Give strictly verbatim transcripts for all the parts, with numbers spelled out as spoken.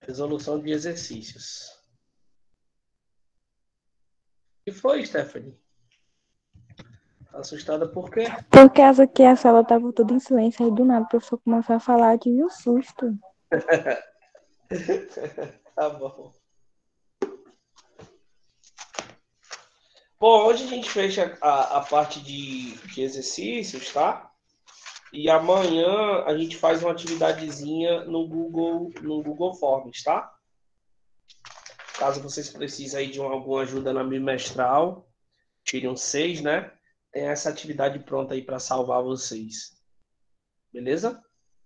Resolução de exercícios. E foi, Stephanie? Assustada por quê? Porque essa aqui, a sala tava toda em silêncio, aí do nada o professor começou a falar, eu tive um susto. Tá bom. Bom, hoje a gente fecha a, a parte de, de exercícios, tá? E amanhã a gente faz uma atividadezinha no Google, no Google Forms, tá? Caso vocês precisem aí de uma, alguma ajuda na bimestral, tire um seis, né? Tem essa atividade pronta aí para salvar vocês. Beleza?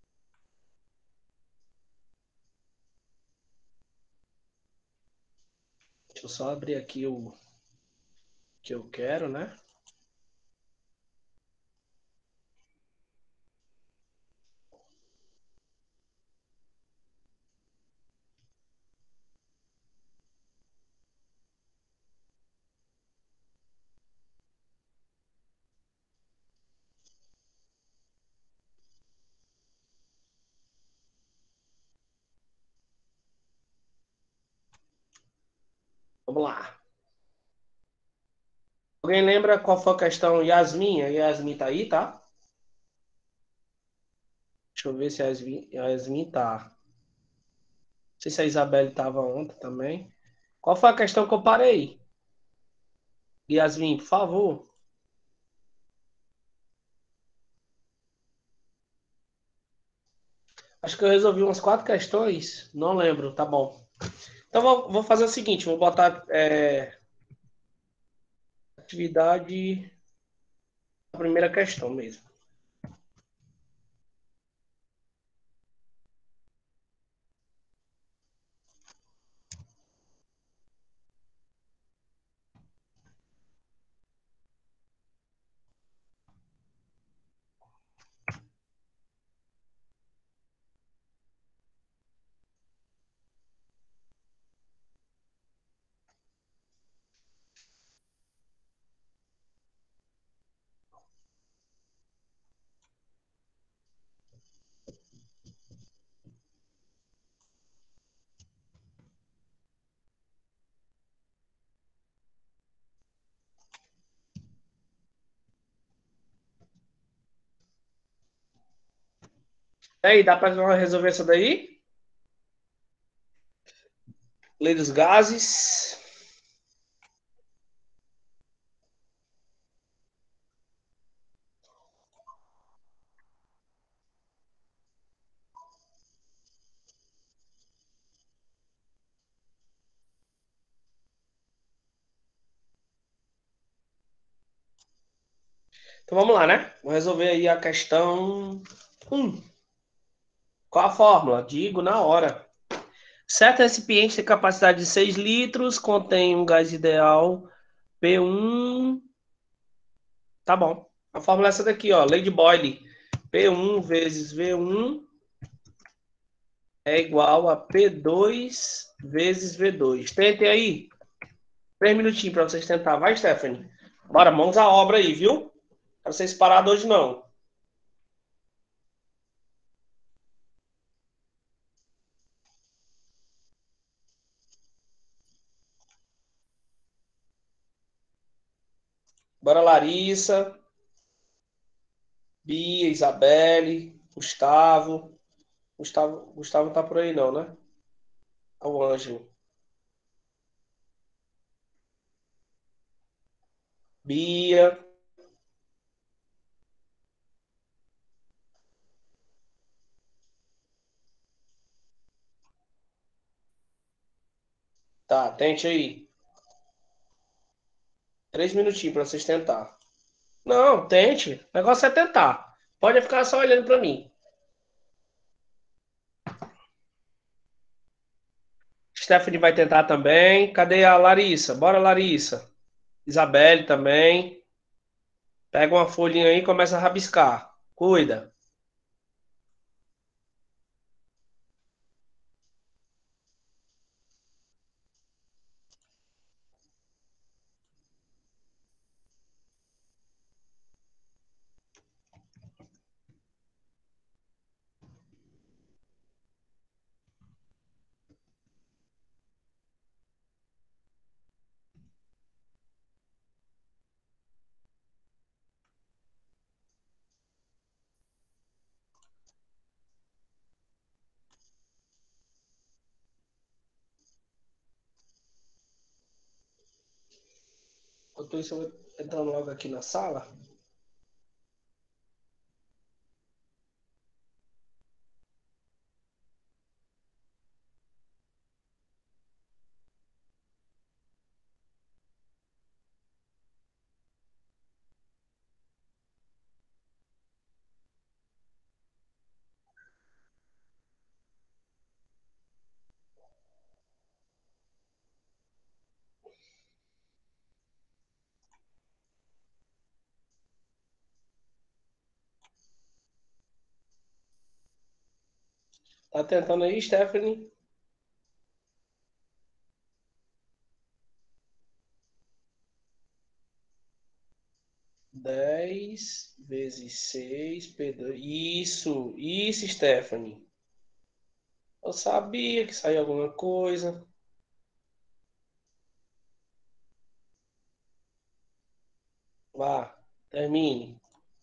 Deixa eu só abrir aqui o que eu quero, né? Vamos lá. Alguém lembra qual foi a questão Yasmin? A Yasmin tá aí, tá? Deixa eu ver se a Yasmin, a Yasmin tá. Não sei se a Isabelle estava ontem também. Qual foi a questão que eu parei? Yasmin, por favor. Acho que eu resolvi umas quatro questões. Não lembro, tá bom. Então vou, vou fazer o seguinte: vou botar é, atividade, a primeira questão mesmo. E aí, dá para resolver essa daí? Lei dos gases. Então vamos lá, né? Vou resolver aí a questão um. Qual a fórmula? Digo na hora. Certo recipiente tem capacidade de seis litros, contém um gás ideal P um. Tá bom. A fórmula é essa daqui, ó. Lei de Boyle. P um vezes V um é igual a P dois vezes V dois. Tentem aí. Três minutinhos para vocês tentar. Vai, Stephanie. Bora, mãos à obra aí, viu? Para vocês parados hoje, não. Bora, Larissa, Bia, Isabelle, Gustavo. Gustavo, Gustavo não tá por aí, não, né? É o Ângelo. Bia. Tá, tente aí. Três minutinhos para vocês tentar. Não, tente. O negócio é tentar. Pode ficar só olhando para mim. Stephanie vai tentar também. Cadê a Larissa? Bora, Larissa. Isabelle também. Pega uma folhinha aí e começa a rabiscar. Cuida. Enquanto isso, eu vou entrando logo aqui na sala. Tá tentando aí, Stephanie? Dez vezes seis, P dois. Isso, isso, Stephanie. Eu sabia que saía alguma coisa. Vá, termine.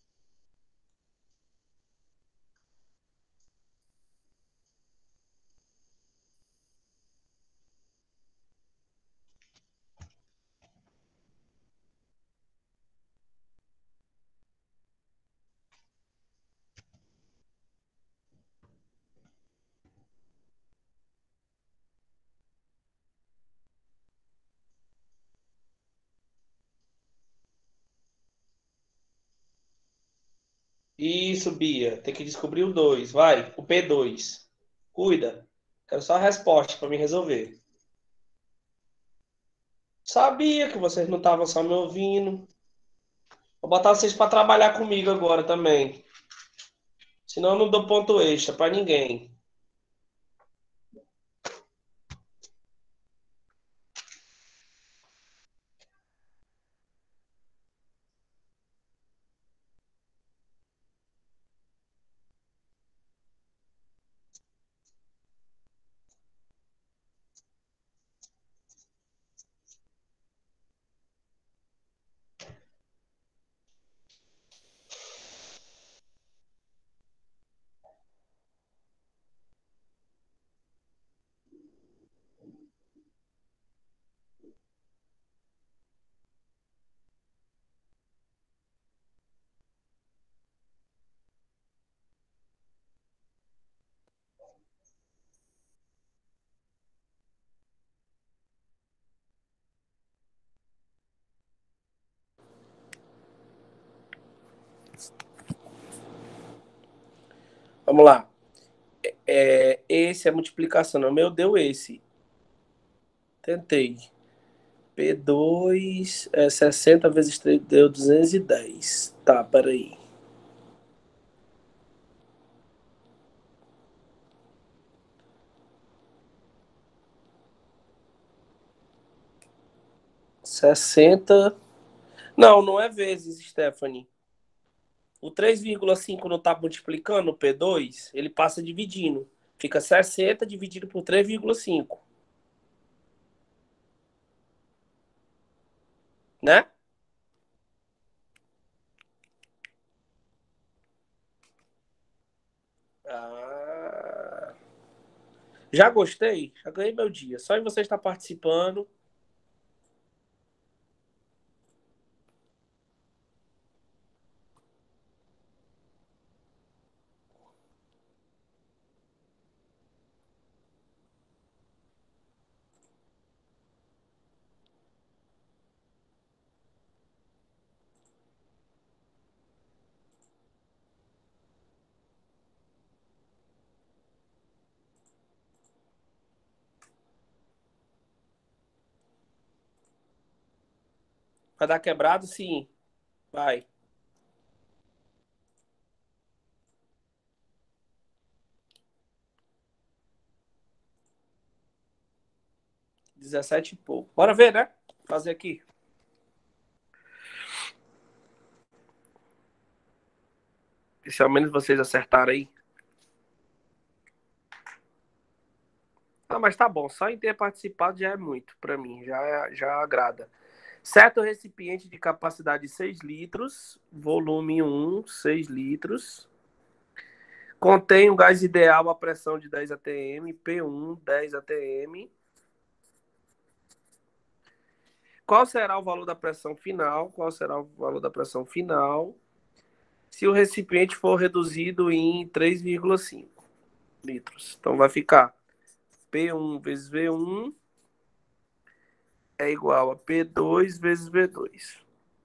Isso, Bia. Tem que descobrir o dois. Vai, o P dois. Cuida. Quero só a resposta para me resolver. Sabia que vocês não estavam só me ouvindo. Vou botar vocês para trabalhar comigo agora também. Senão eu não dou ponto extra para ninguém. Vamos lá. É, esse é a multiplicação. O meu deu esse. Tentei. P dois é sessenta vezes três deu duzentos e dez. Tá, peraí. sessenta. Não, não é vezes, Stephanie. O três vírgula cinco não está multiplicando o P dois, ele passa dividindo. Fica sessenta dividido por três vírgula cinco. Né? Ah, já gostei, já ganhei meu dia. Só em você estar participando. Vai dar quebrado? Sim. Vai. dezessete e pouco. Bora ver, né? Fazer aqui. E se ao menos vocês acertaram aí. Ah, mas tá bom. Só em ter participado já é muito para mim. Já, já agrada. Certo recipiente de capacidade seis litros, volume um, seis litros. Contém o gás ideal a pressão de dez atm, P um, dez atm. Qual será o valor da pressão final? Qual será o valor da pressão final se o recipiente for reduzido em três vírgula cinco litros? Então vai ficar P um vezes V um é igual a P dois vezes V dois.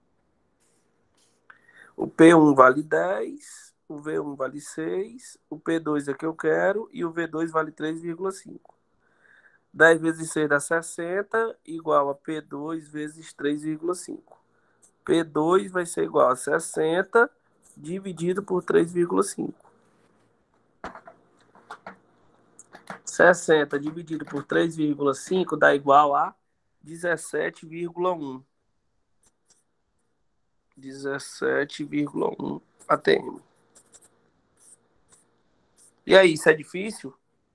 O P um vale dez, o V um vale seis, o P dois é que eu quero e o V dois vale três vírgula cinco. dez vezes seis dá sessenta, igual a P dois vezes três vírgula cinco. P dois vai ser igual a sessenta dividido por três vírgula cinco. sessenta dividido por três vírgula cinco dá igual a dezessete vírgula um. dezessete vírgula um A T M. E aí, isso é difícil?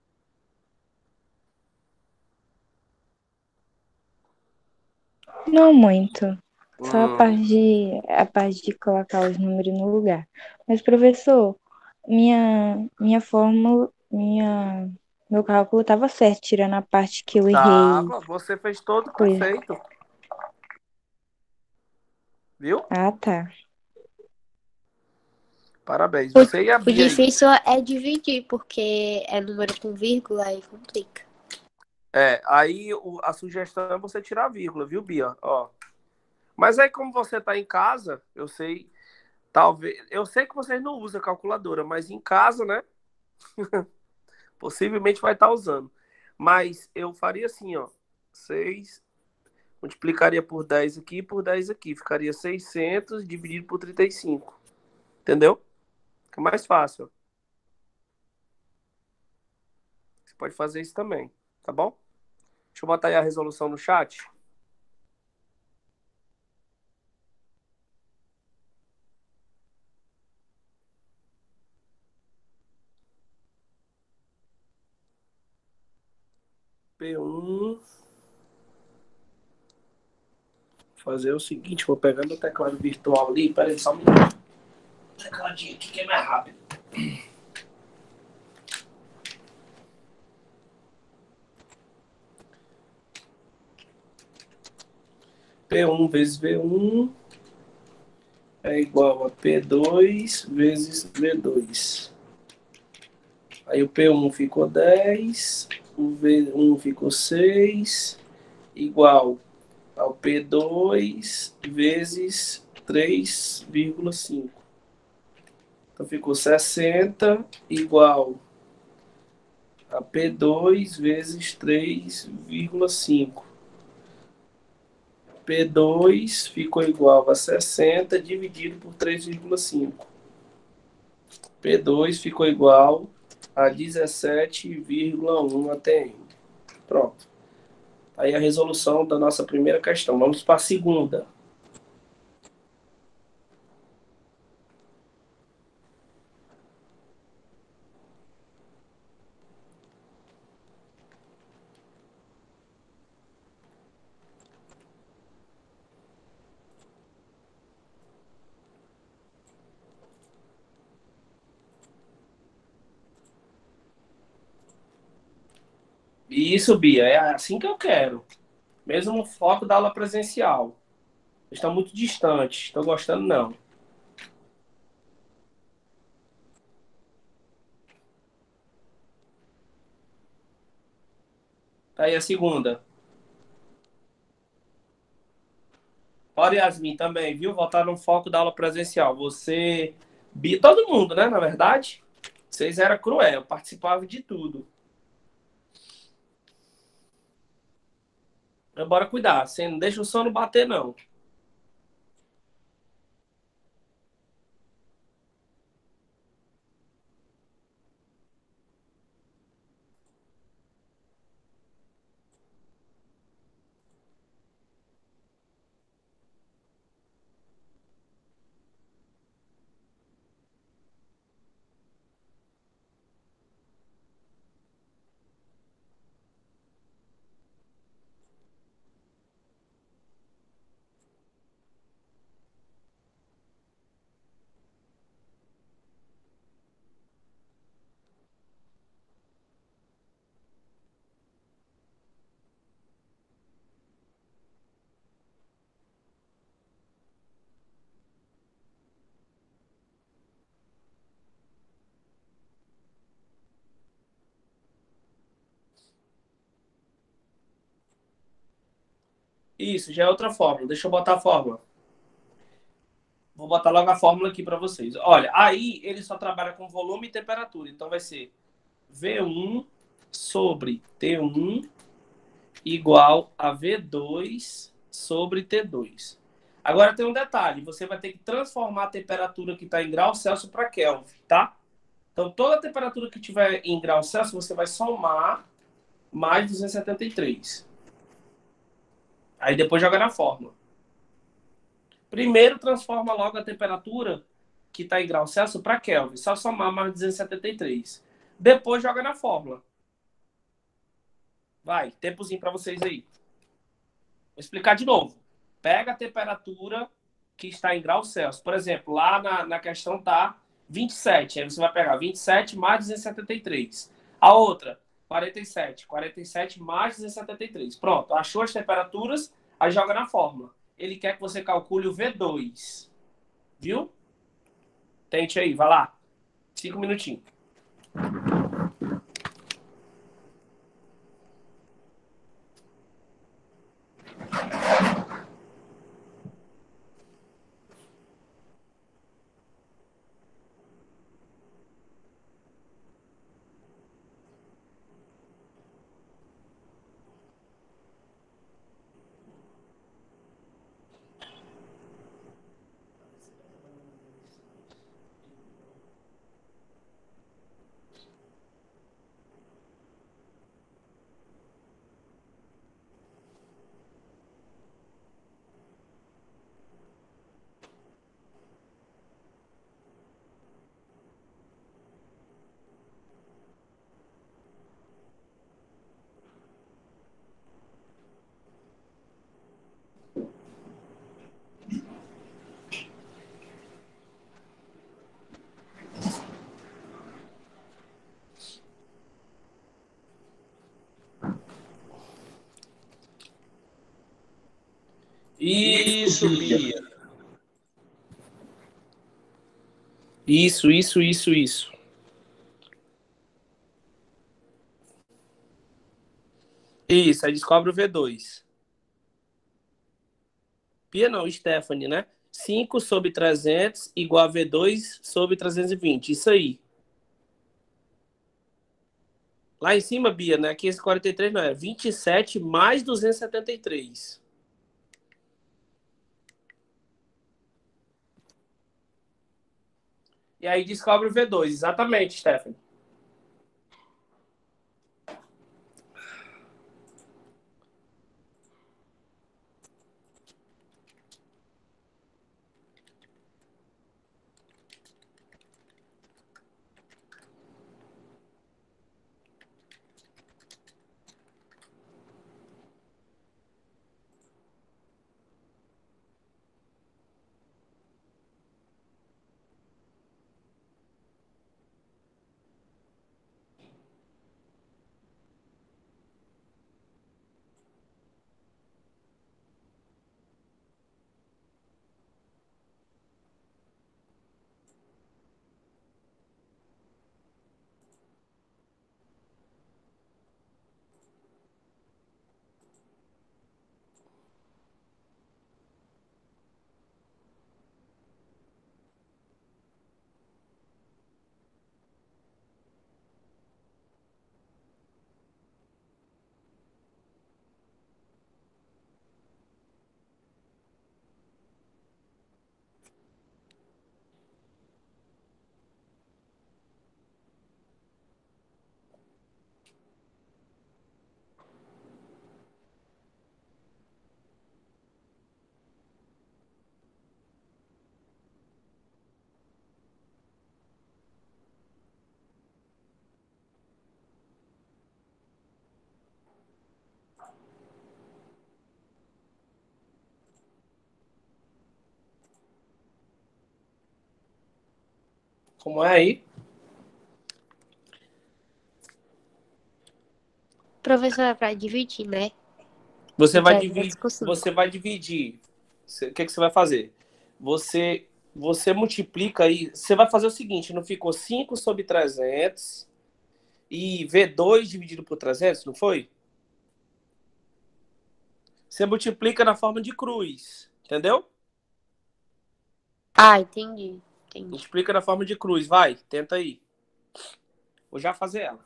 Não muito. Só a Hum, parte de, a parte de colocar os números no lugar. Mas, professor, minha, minha fórmula, minha, meu cálculo estava certo, tirando a parte que eu errei. tava, você fez todo Coisa. perfeito, viu? Ah, tá. Parabéns, O, você e a o Bia aí. difícil é dividir, porque é número com vírgula e complica. É, aí o, a sugestão é você tirar a vírgula, viu, Bia? Ó. Mas aí, como você tá em casa, eu sei, talvez. Eu sei que vocês não usam calculadora, mas em casa, né? Possivelmente vai estar usando. Mas eu faria assim, ó. seis multiplicaria por dez aqui e por dez aqui. Ficaria seiscentos dividido por trinta e cinco. Entendeu? Fica mais fácil. Você pode fazer isso também, tá bom? Deixa eu botar aí a resolução no chat. P um. Vou fazer o seguinte, vou pegar meu teclado virtual ali. Pera aí, só um minuto. O tecladinho aqui que é mais rápido. P um vezes V um é igual a P dois vezes V dois. Aí o P um ficou dez, o V um ficou seis, igual ao P dois vezes três vírgula cinco. Então ficou sessenta igual a P dois vezes três vírgula cinco. P dois ficou igual a sessenta dividido por três vírgula cinco. P dois ficou igual a dezessete vírgula um A T M. Pronto. Aí a resolução da nossa primeira questão. Vamos para a segunda. Isso, Bia, é assim que eu quero. Mesmo no foco da aula presencial. Estão muito distantes. Estou gostando, não. Aí a segunda. Ora, Yasmin, também, viu? Voltar no foco da aula presencial. Você, Bia, todo mundo, né? Na verdade, vocês eram cruel, participavam de tudo. Mas bora cuidar. Você não deixa o sono bater, não. Isso, já é outra fórmula. Deixa eu botar a fórmula. Vou botar logo a fórmula aqui para vocês. Olha, aí ele só trabalha com volume e temperatura. Então vai ser V um sobre T um igual a V dois sobre T dois. Agora tem um detalhe. Você vai ter que transformar a temperatura que está em grau Celsius para Kelvin, tá? Então toda a temperatura que tiver em grau Celsius, você vai somar mais duzentos e setenta e três. Aí depois joga na fórmula. Primeiro transforma logo a temperatura que está em grau Celsius para Kelvin. Só somar mais duzentos e setenta e três. Depois joga na fórmula. Vai, tempozinho para vocês aí. Vou explicar de novo. Pega a temperatura que está em grau Celsius. Por exemplo, lá na, na questão tá vinte e sete. Aí você vai pegar vinte e sete mais duzentos e setenta e três. A outra, quarenta e sete. quarenta e sete mais duzentos e setenta e três. Pronto, achou as temperaturas, aí joga na fórmula. Ele quer que você calcule o V dois. Viu? Tente aí, vai lá. Cinco minutinhos. Isso, Bia. Isso, isso, isso, isso. Isso, aí descobre o V dois. Pia não, Stephanie, né? cinco sobre trezentos igual a V dois sobre trezentos e vinte. Isso aí. Lá em cima, Bia, né? quinhentos e quarenta e três não é. vinte e sete mais duzentos e setenta e três. E aí descobre o V dois. Exatamente, Stephanie. Como é aí? Professor, é para dividir, né? Você vai Já dividir. discussão. Você vai dividir. Você- O que, que você vai fazer? Você, você multiplica aí. Você vai fazer o seguinte: não ficou cinco sobre trezentos e V dois dividido por trezentos, não foi? Você multiplica na forma de cruz, entendeu? Ah, entendi. entendi. Multiplica na forma de cruz, vai, tenta aí. Vou já fazer ela.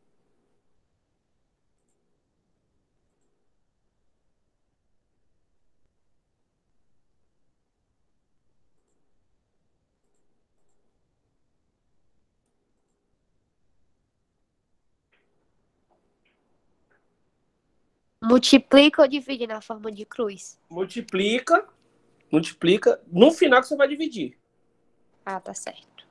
Multiplica ou divide na forma de cruz? Multiplica, multiplica. No final que você vai dividir. Ah, tá certo.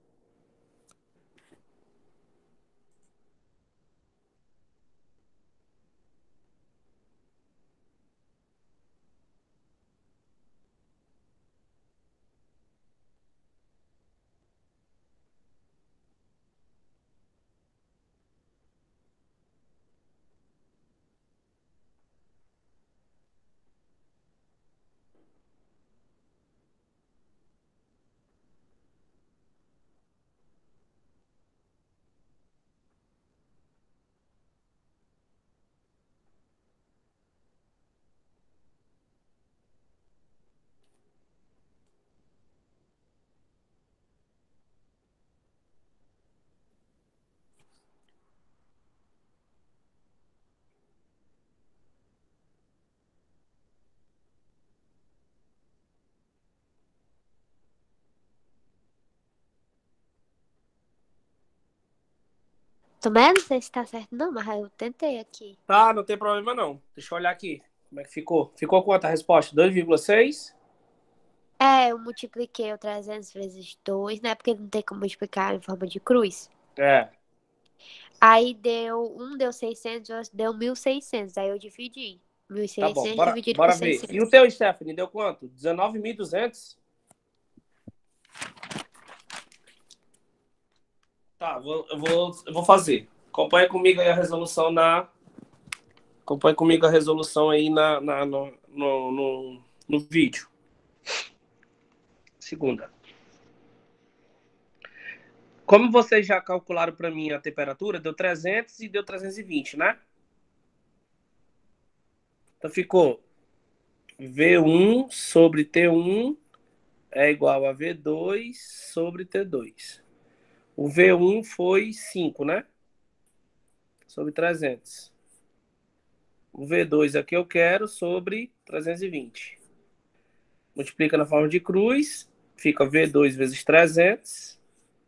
Também não sei se tá certo, não, mas eu tentei aqui. Tá, não tem problema não. Deixa eu olhar aqui. Como é que ficou? Ficou quanto a resposta? dois vírgula seis? É, eu multipliquei o trezentos vezes dois, né? Porque não tem como multiplicar em forma de cruz. É. Aí deu, um deu seiscentos, outro deu mil e seiscentos. Aí eu dividi. Tá bom, mil e seiscentos bora, dividido por bora ver. E o seiscentos. teu, Stephanie, deu quanto? dezenove mil e duzentos? Tá, vou, eu, vou, eu vou fazer. Acompanha comigo aí a resolução na. Acompanha comigo a resolução aí na, na, no, no, no, no vídeo. Segunda. Como vocês já calcularam para mim a temperatura, deu trezentos e deu trezentos e vinte, né? Então ficou V um sobre T um é igual a V dois sobre T dois. O V um foi cinco, né? Sobre trezentos. O V dois aqui eu quero sobre trezentos e vinte. Multiplica na forma de cruz, fica V dois vezes trezentos.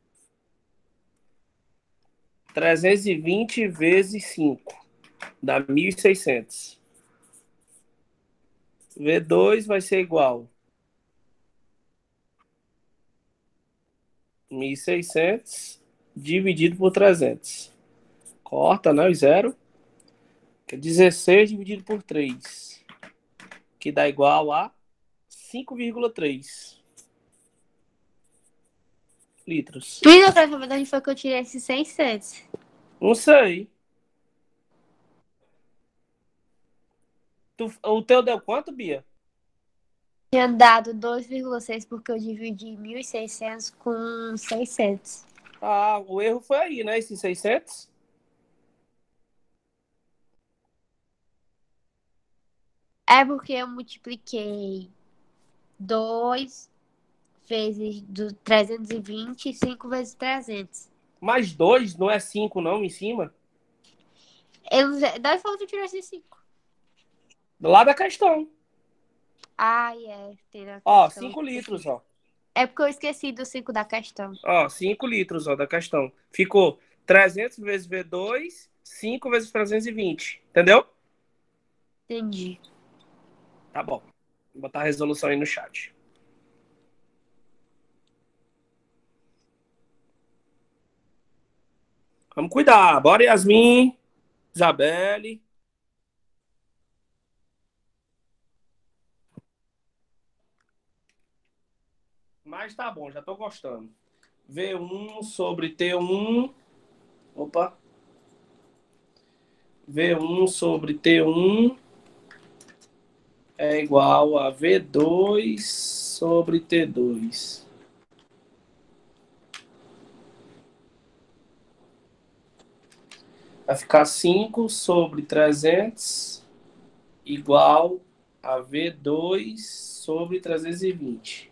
trezentos e vinte vezes cinco dá mil e seiscentos. V dois vai ser igual a mil e seiscentos dividido por trezentos. Corta, né? O zero. Que é dezesseis dividido por três. Que dá igual a cinco vírgula três litros. E na próxima verdade foi que eu tirei esses seiscentos. Não sei. Tu, o teu deu quanto, Bia? Tinha dado dois vírgula seis porque eu dividi mil e seiscentos com seiscentos. Ah, o erro foi aí, né? Esses seiscentos. É porque eu multipliquei dois vezes do trezentos e vinte e cinco vezes trezentos. Mais dois, não é cinco não, em cima? Eu, daí foi que eu tirei esses cinco. Do lado da questão. Ah, é. Tem na Ó, questão. cinco litros, ó. É porque eu esqueci do cinco da questão. Ó, cinco litros, ó, da questão. Ficou trezentos vezes V dois, cinco vezes trezentos e vinte. Entendeu? Entendi. Tá bom. Vou botar a resolução aí no chat. Vamos cuidar. Bora, Yasmin, Isabelle. Mas tá bom, já tô gostando. V um sobre T um. Opa. V um sobre T um é igual a V dois sobre T dois. Vai ficar cinco sobre trezentos igual a V dois sobre trezentos e vinte.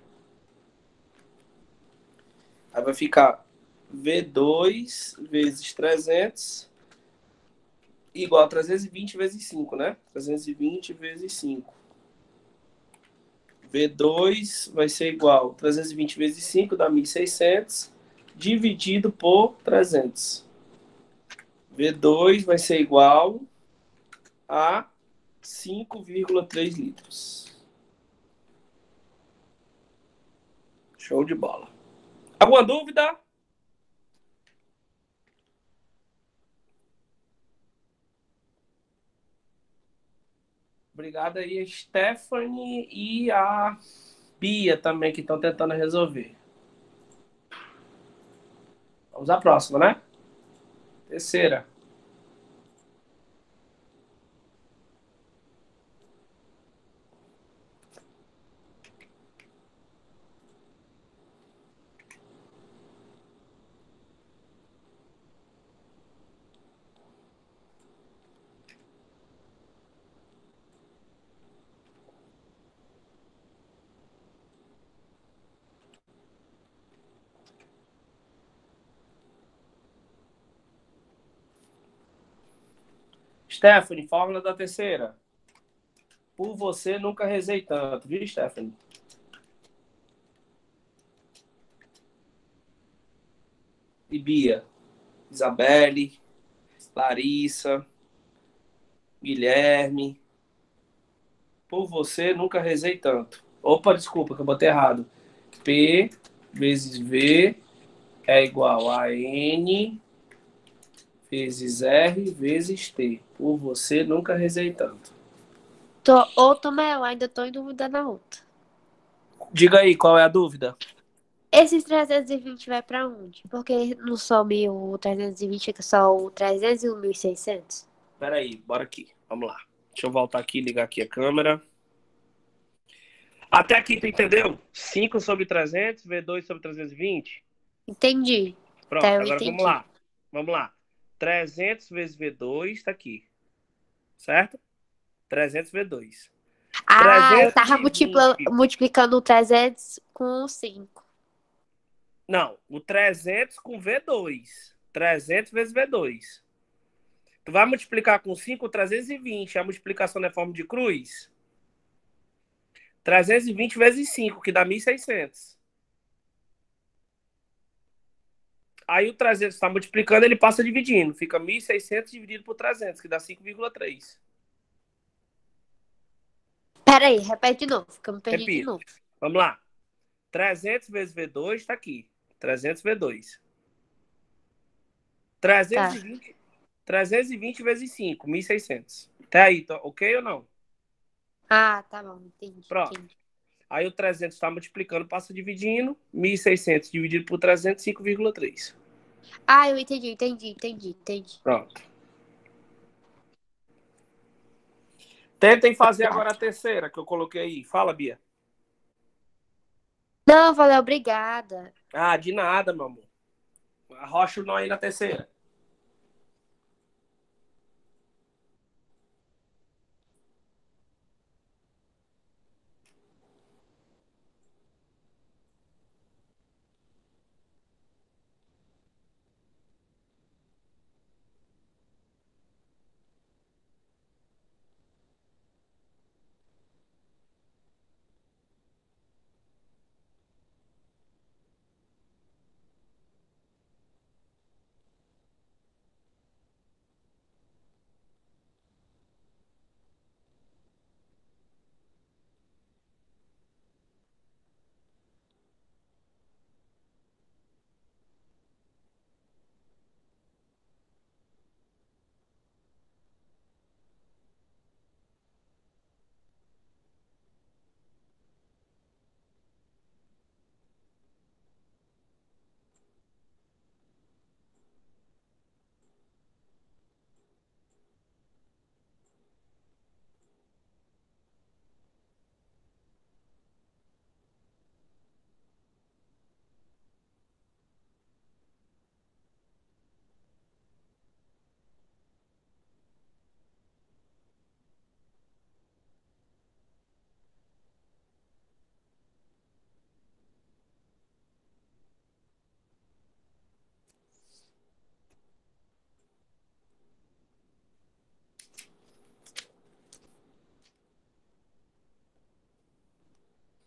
Aí vai ficar V dois vezes trezentos igual a trezentos e vinte vezes cinco, né? trezentos e vinte vezes cinco. V dois vai ser igual a trezentos e vinte vezes cinco, dá mil e seiscentos, dividido por trezentos. V dois vai ser igual a cinco vírgula três litros. Show de bola. Alguma dúvida? Obrigado aí a Stephanie e a Bia também, que estão tentando resolver. Vamos à próxima, né? Terceira. Stephanie, fórmula da terceira. Por você, nunca rezei tanto, viu, Stephanie? E Bia, Isabelle, Larissa, Guilherme. Por você, nunca rezei tanto. Opa, desculpa, que eu botei errado. P vezes V é igual a N vezes R vezes T. Por você, nunca rezei tanto. Tô, ou também eu ainda tô em dúvida na outra. Diga aí, qual é a dúvida? Esses trezentos e vinte vai pra onde? Porque não some o trezentos e vinte, fica só o trezentos e o mil e seiscentos. Peraí, bora aqui. Vamos lá. Deixa eu voltar aqui, ligar aqui a câmera. Até aqui, tu entendeu? cinco sobre trezentos, V dois sobre trezentos e vinte. Entendi. Pronto, Tá, eu agora entendi. vamos lá. Vamos lá. trezentos vezes V dois tá aqui. Certo? trezentos V dois. Ah, eu tava multipla- trezentos e vinte. multiplicando o trezentos com o cinco. Não, o trezentos com V dois. trezentos vezes V dois. Tu vai multiplicar com cinco, trezentos e vinte. A multiplicação é forma de cruz? trezentos e vinte vezes cinco, que dá mil e seiscentos. Aí o trezentos está multiplicando, ele passa dividindo. Fica mil e seiscentos dividido por trezentos, que dá cinco vírgula três. Pera aí, repete de novo, que eu me perdi de Repito. novo. Vamos lá. trezentos vezes V dois está aqui. trezentos V dois. Tá. trezentos e vinte, trezentos e vinte vezes cinco, mil e seiscentos. Até aí, tá ok ou não? Ah, tá bom, entendi. Pronto. entendi. Aí o trezentos está multiplicando, passa dividindo. mil e seiscentos dividido por trezentos, cinco vírgula três. Ah, eu entendi, entendi, entendi, entendi. Pronto. Tentem fazer agora a terceira que eu coloquei aí. Fala, Bia. Não, valeu, obrigada. Ah, de nada, meu amor. Arrocha o nó aí na terceira.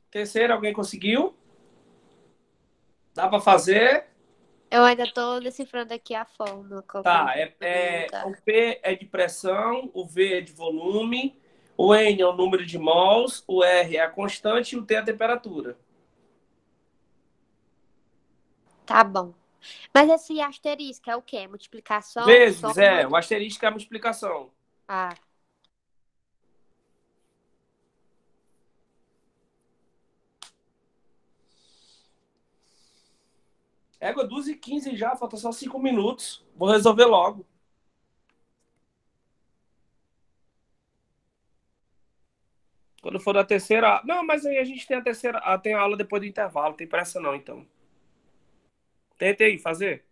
Terceira, alguém conseguiu? Dá para fazer? Eu ainda tô decifrando aqui a fórmula, colocando Tá, é, tudo no é, o lugar. P é de pressão, o V é de volume, o N é o número de mols, o R é a constante e o T é a temperatura. Tá bom. Mas esse asterisco é o quê? Multiplicação, Vezes, soma? é, o asterisco é uma explicação. Ah, Égua, duas e quinze já, falta só cinco minutos. Vou resolver logo. Quando for da terceira. Não, mas aí a gente tem a terceira. ah, Tem a aula depois do intervalo, tem pressa não, então. Tenta aí fazer.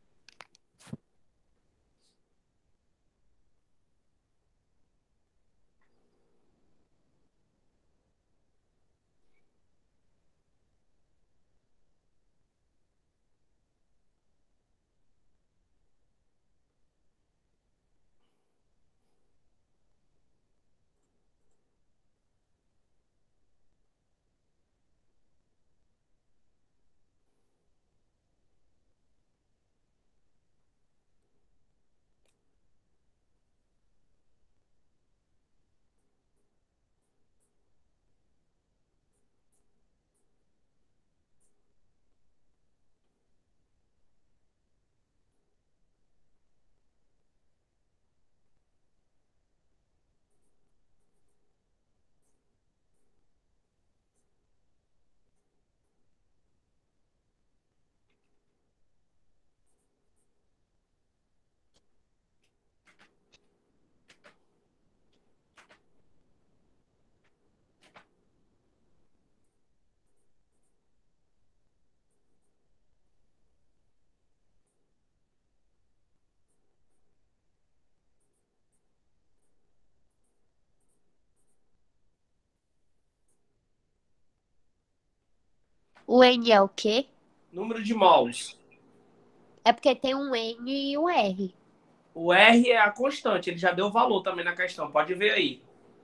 o N é o quê? Número de mols. É porque tem um N e um R. O R é a constante, ele já deu valor também na questão, pode ver aí.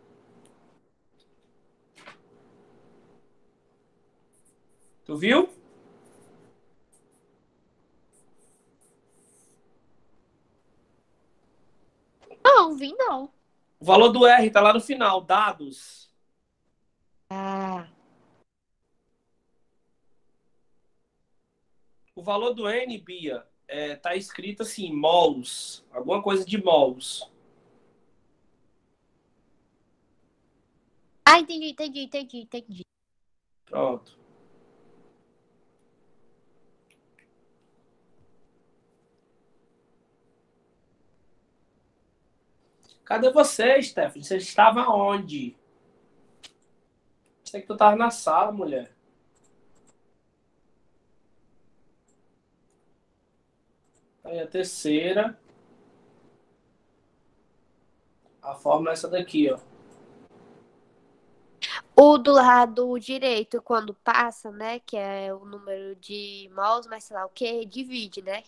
Tu viu? Não, vi não. O valor do R tá lá no final, dados. Ah, O valor do N, Bia, é, tá escrito assim, mols. Alguma coisa de mols. ah entendi, entendi, entendi, entendi. Pronto. Cadê você, Stephanie? Você estava onde? Sei que tu tava na sala, mulher. Aí a terceira. A fórmula é essa daqui, ó. O do lado direito, quando passa, né? Que é o número de mols, mas sei lá o que, divide, né?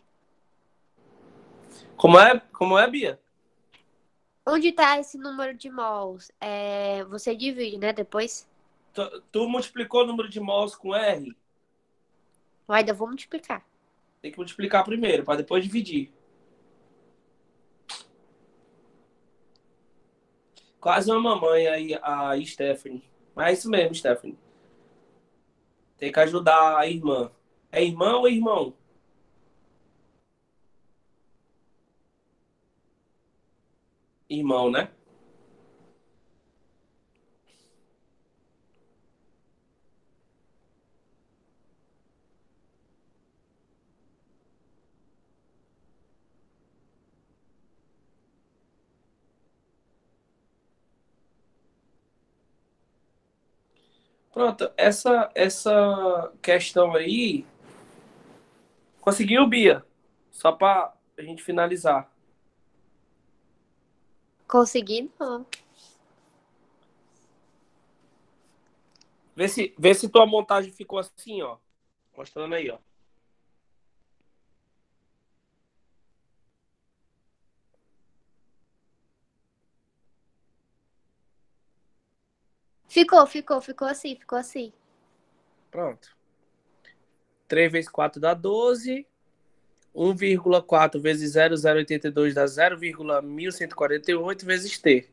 Como é, como é, Bia? Onde tá esse número de mols? É, você divide, né? Depois. Tu, tu multiplicou o número de mols com R? Eu ainda vou multiplicar. Tem que multiplicar primeiro, para depois dividir. Quase uma mamãe aí, a Stephanie. Mas é isso mesmo, Stephanie. Tem que ajudar a irmã. É irmã ou irmão? Irmão, né? Pronto, essa, essa questão aí. Conseguiu, Bia? Só para a gente finalizar. Consegui, não. Vê se, vê se tua montagem ficou assim, ó. Mostrando aí, ó. Ficou, ficou, ficou assim, ficou assim. Pronto. três vezes quatro dá doze. um vírgula quatro vezes zero vírgula zero oitenta e dois dá zero vírgula mil cento e quarenta e oito vezes T.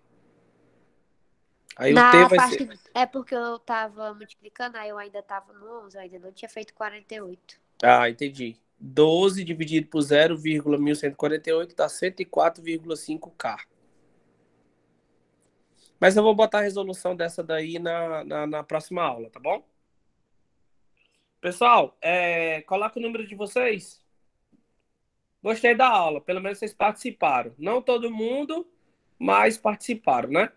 Aí o T Na vai parte. ser... É porque eu tava multiplicando, aí eu ainda tava no onze, eu ainda não tinha feito quarenta e oito. Ah, entendi. doze dividido por zero vírgula mil cento e quarenta e oito dá cento e quatro vírgula cinco K. Mas eu vou botar a resolução dessa daí na, na, na próxima aula, tá bom? Pessoal, é, coloca o número de vocês. Gostei da aula, pelo menos vocês participaram. Não todo mundo, mas participaram, né?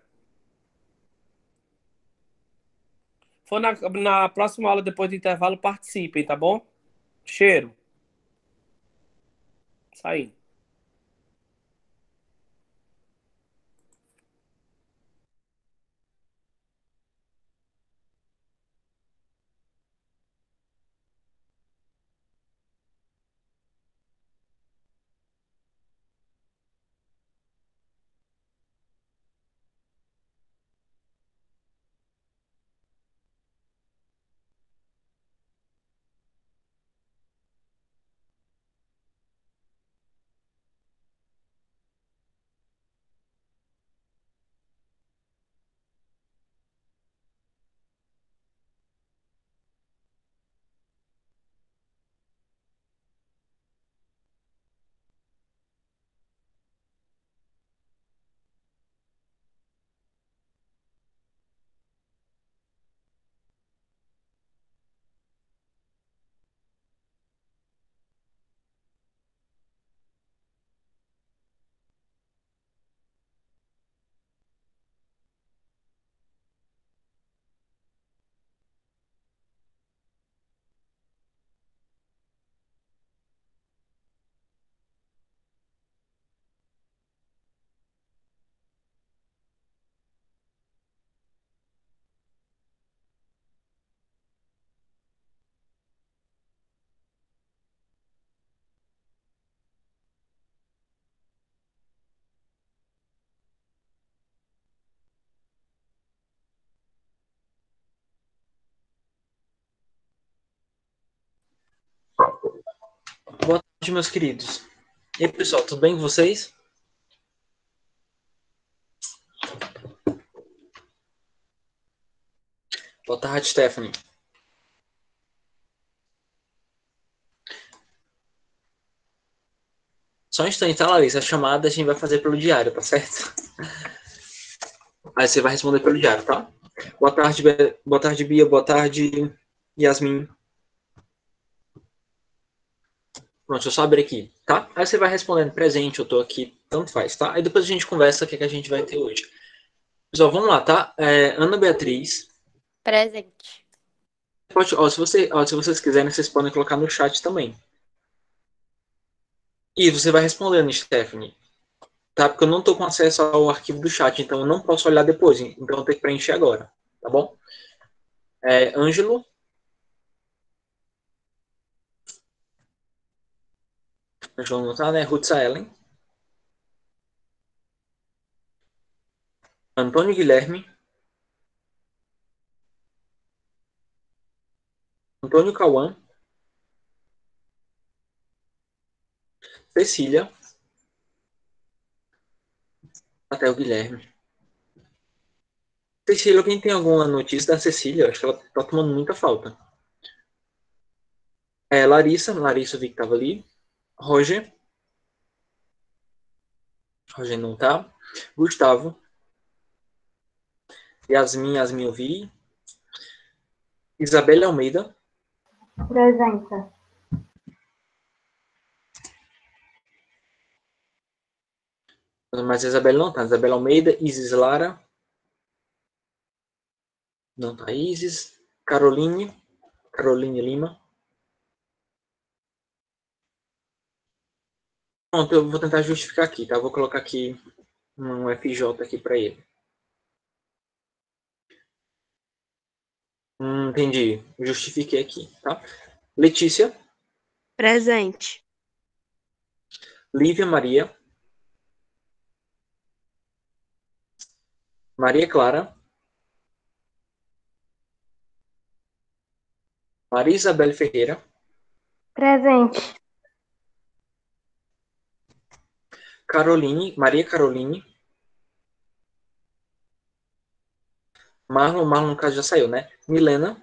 For na, na próxima aula, depois do intervalo, participem, tá bom? Cheiro. Saindo. Boa tarde, meus queridos. E aí, pessoal, tudo bem com vocês? Boa tarde, Stephanie. Só um instante, tá, Larissa? A chamada a gente vai fazer pelo diário, tá certo? Aí você vai responder pelo diário, tá? Boa tarde, Be- boa tarde, Bia. Boa tarde, Yasmin. Pronto, deixa eu só abrir aqui, tá? Aí você vai respondendo presente, eu tô aqui, tanto faz, tá? Aí depois a gente conversa o que, é que a gente vai ter hoje. Pessoal, vamos lá, tá? É, Ana Beatriz. Presente. Pode, ó, se, você, ó, se vocês quiserem, vocês podem colocar no chat também. E você vai respondendo, Stephanie. Tá? Porque eu não estou com acesso ao arquivo do chat, então eu não posso olhar depois. Então eu tenho que preencher agora, tá bom? É, Ângelo. Ângelo não tá, né? Rutsa Ellen. Antônio Guilherme. Antônio Cauã. Cecília. Até o Guilherme. Cecília, alguém tem alguma notícia da Cecília? Acho que ela tá tomando muita falta. É, Larissa. Larissa eu vi que tava ali. Roger. Roger não tá. Gustavo. Yasmin, Yasmin eu vi. Isabela Almeida. Presente. Mas a Isabela não tá. Isabela Almeida. Isis Lara. Não tá. Isis. Caroline. Caroline Lima. Pronto, eu vou tentar justificar aqui, tá? Eu vou colocar aqui um F J aqui para ele. Hum, entendi. Justifiquei aqui, tá? Letícia. Presente. Lívia Maria. Maria Clara. Maria Isabelle Ferreira. Presente. Caroline, Maria Caroline. Marlon, Marlon no caso já saiu, né? Milena.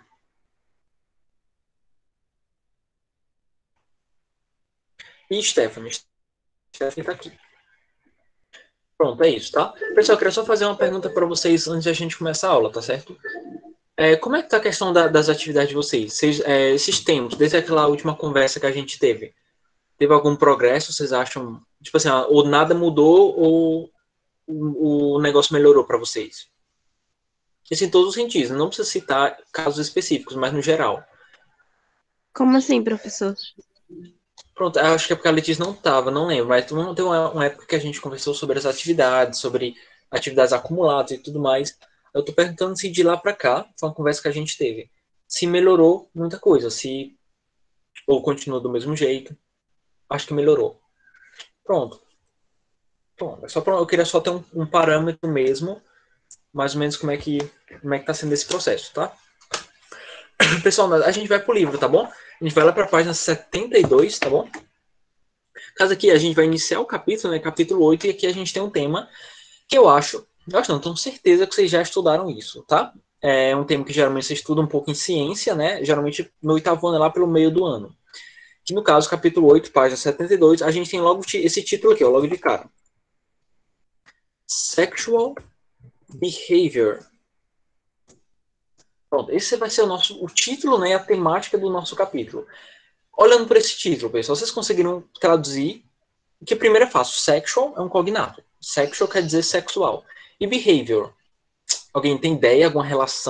E Stephanie. Stephanie tá aqui. Pronto, é isso, tá? Pessoal, eu queria só fazer uma pergunta para vocês antes de a gente começar a aula, tá certo? É, como é que tá a questão da, das atividades de vocês? Vocês é, esses tempos, desde aquela última conversa que a gente teve, teve algum progresso, vocês acham? Tipo assim, ou nada mudou ou o, o negócio melhorou para vocês? Isso em todos os sentidos, não precisa citar casos específicos, mas no geral. Como assim, professor? Pronto, eu acho que é porque a Letícia não estava, não lembro, mas tem uma, uma época que a gente conversou sobre as atividades, sobre atividades acumuladas e tudo mais. Eu tô perguntando se de lá para cá, foi uma conversa que a gente teve, se melhorou muita coisa, se ou continua do mesmo jeito. Acho que melhorou. Pronto. Pronto. É só pra, eu queria só ter um, um parâmetro mesmo, mais ou menos como é que como é que tá sendo esse processo, tá? Pessoal, a gente vai pro livro, tá bom? A gente vai lá para a página setenta e dois, tá bom? Caso aqui a gente vai iniciar o capítulo, né? Capítulo oito, e aqui a gente tem um tema que eu acho, eu acho não, tenho certeza que vocês já estudaram isso, tá? É um tema que geralmente você estuda um pouco em ciência, né? Geralmente no oitavo ano, lá pelo meio do ano. Que no caso, capítulo oito, página setenta e dois, a gente tem logo esse título aqui, ó, logo de cara. Sexual Behavior. Pronto, esse vai ser o nosso o título, né, a temática do nosso capítulo. Olhando por esse título, pessoal, vocês conseguiram traduzir que primeiro é fácil. Sexual é um cognato. Sexual quer dizer sexual. E behavior? Alguém tem ideia, alguma relação